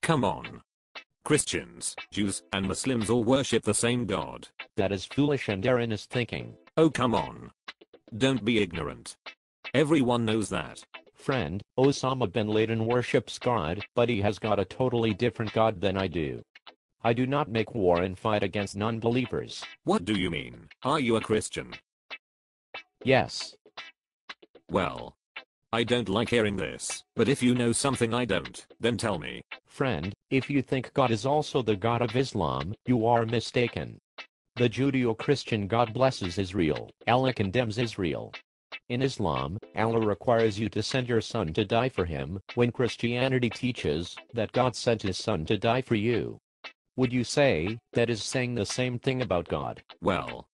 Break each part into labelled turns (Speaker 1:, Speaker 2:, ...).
Speaker 1: Come on. Christians, Jews, and Muslims all worship the same God.
Speaker 2: That is foolish and erroneous thinking.
Speaker 1: Oh come on. Don't be ignorant. Everyone knows that.
Speaker 2: Friend, Osama bin Laden worships God, but he has got a totally different God than I do. I do not make war and fight against non-believers.
Speaker 1: What do you mean? Are you a Christian?
Speaker 2: Yes.
Speaker 1: Well, I don't like hearing this, but if you know something I don't, then tell me.
Speaker 2: Friend, if you think God is also the God of Islam, you are mistaken. The Judeo-Christian God blesses Israel. Allah condemns Israel. In Islam, Allah requires you to send your son to die for him, when Christianity teaches that God sent his son to die for you. Would you say that is saying the same thing about God?
Speaker 1: Well,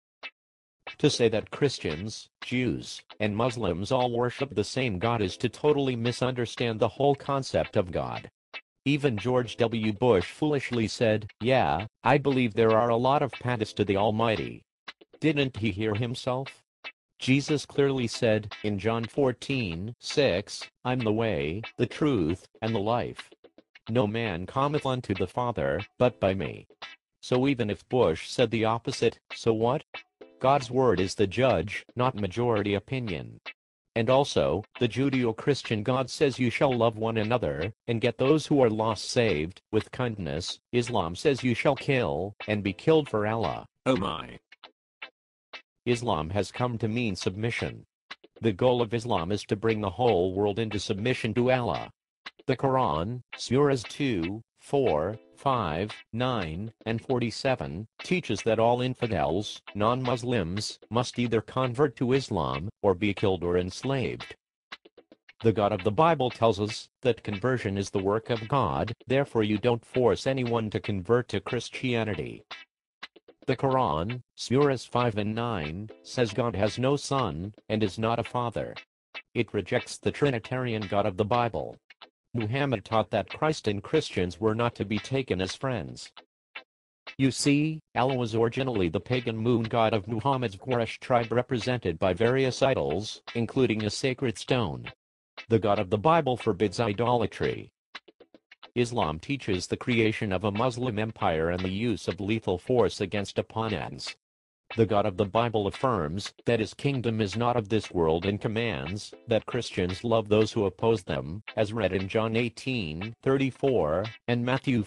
Speaker 2: to say that Christians, Jews, and Muslims all worship the same God is to totally misunderstand the whole concept of God. Even George W. Bush foolishly said, "Yeah, I believe there are a lot of paths to the Almighty." Didn't he hear himself? Jesus clearly said, in John 14:6, "I'm the way, the truth, and the life. No man cometh unto the Father, but by me." So even if Bush said the opposite, so what? God's word is the judge, not majority opinion. And also, the Judeo-Christian God says you shall love one another, and get those who are lost saved, with kindness. Islam says you shall kill, and be killed for Allah.
Speaker 1: oh my.
Speaker 2: Islam has come to mean submission. The goal of Islam is to bring the whole world into submission to Allah. The Quran, Surahs 2, 4, 5, 9, and 47, teaches that all infidels, non-Muslims, must either convert to Islam, or be killed or enslaved. The God of the Bible tells us that conversion is the work of God, therefore you don't force anyone to convert to Christianity. The Quran, Surahs 5 and 9, says God has no son, and is not a father. It rejects the Trinitarian God of the Bible. Muhammad taught that Christ and Christians were not to be taken as friends. You see, Allah was originally the pagan moon god of Muhammad's Quraysh tribe represented by various idols, including a sacred stone. The God of the Bible forbids idolatry. Islam teaches the creation of a Muslim empire and the use of lethal force against opponents. The God of the Bible affirms that his kingdom is not of this world and commands that Christians love those who oppose them, as read in John 18:34 and Matthew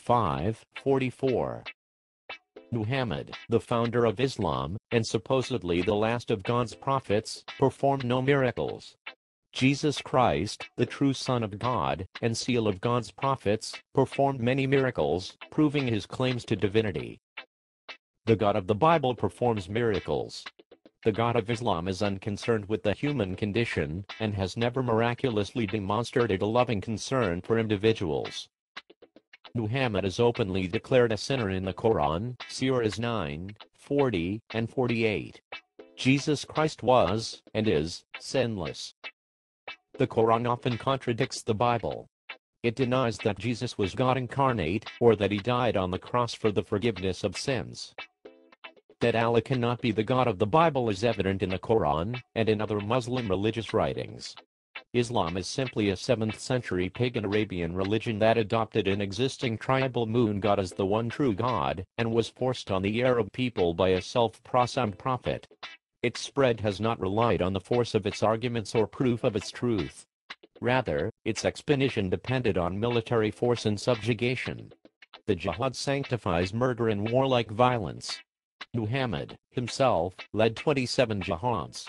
Speaker 2: 5:44. Muhammad, the founder of Islam, and supposedly the last of God's prophets, performed no miracles. Jesus Christ, the true Son of God, and seal of God's prophets, performed many miracles, proving his claims to divinity. The God of the Bible performs miracles. The God of Islam is unconcerned with the human condition, and has never miraculously demonstrated a loving concern for individuals. Muhammad is openly declared a sinner in the Quran, Surahs 9, 40, and 48. Jesus Christ was, and is, sinless. The Quran often contradicts the Bible. It denies that Jesus was God incarnate, or that he died on the cross for the forgiveness of sins. That Allah cannot be the God of the Bible is evident in the Quran, and in other Muslim religious writings. Islam is simply a 7th century pagan Arabian religion that adopted an existing tribal moon god as the one true God, and was forced on the Arab people by a self-proclaimed prophet. Its spread has not relied on the force of its arguments or proof of its truth. Rather, its expansion depended on military force and subjugation. The jihad sanctifies murder and warlike violence. Muhammad, himself, led 27 jihads.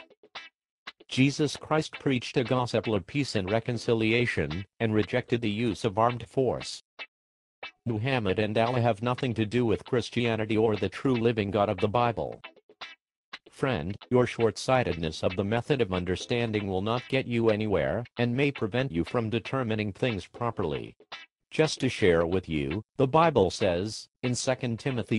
Speaker 2: Jesus Christ preached a gospel of peace and reconciliation, and rejected the use of armed force. Muhammad and Allah have nothing to do with Christianity or the true living God of the Bible. Friend, your short-sightedness of the method of understanding will not get you anywhere, and may prevent you from determining things properly. Just to share with you, the Bible says, in 2 Timothy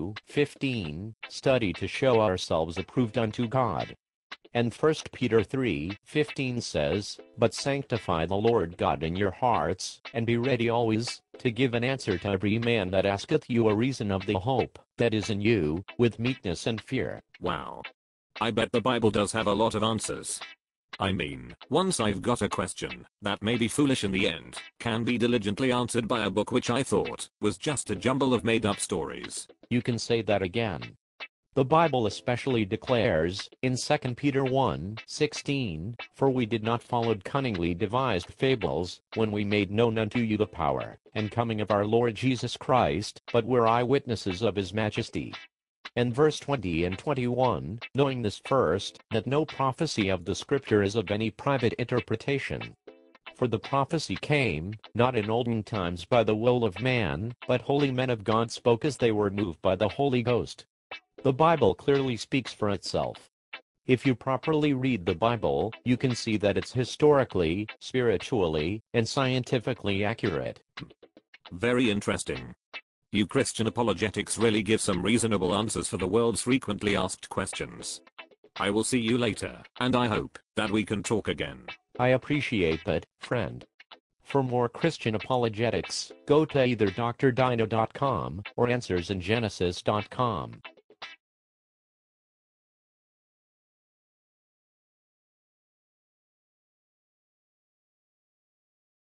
Speaker 2: 2:15, study to show ourselves approved unto God. And 1 Peter 3:15 says, but sanctify the Lord God in your hearts, and be ready always, to give an answer to every man that asketh you a reason of the hope that is in you, with meekness and fear.
Speaker 1: Wow. I bet the Bible does have a lot of answers. I mean, once I've got a question that may be foolish in the end, can be diligently answered by a book which I thought was just a jumble of made-up stories.
Speaker 2: You can say that again. The Bible especially declares, in 2 Peter 1:16, "For we did not follow cunningly devised fables, when we made known unto you the power and coming of our Lord Jesus Christ, but were eyewitnesses of his majesty." And verse 20 and 21, knowing this first, that no prophecy of the Scripture is of any private interpretation. For the prophecy came, not in olden times by the will of man, but holy men of God spoke as they were moved by the Holy Ghost. The Bible clearly speaks for itself. If you properly read the Bible, you can see that it's historically, spiritually, and scientifically accurate.
Speaker 1: Very interesting. You Christian apologetics really give some reasonable answers for the world's frequently asked questions. I will see you later, and I hope that we can talk again.
Speaker 2: I appreciate that, friend. For more Christian apologetics, go to either drdino.com or answersingenesis.com.